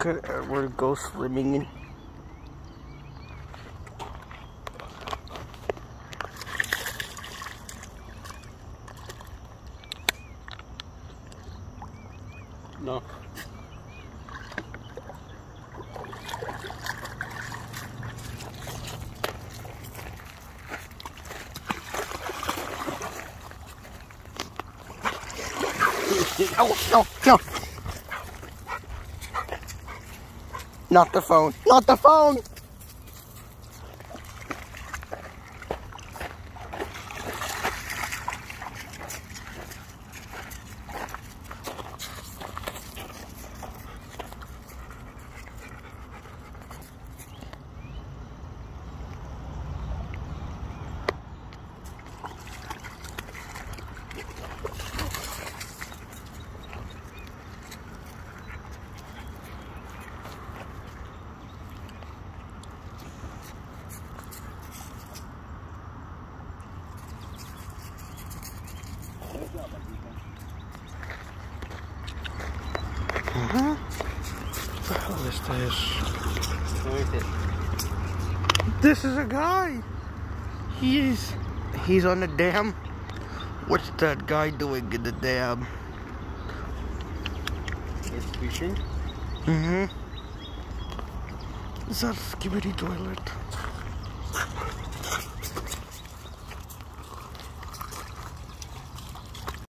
Look at Edward go swimming in. No. Oh, no, no. Not the phone. Not the phone. What the hell is this? Who is it? This is a guy. He's on the dam. What's that guy doing in the dam? He's fishing. Is that a skibidi toilet?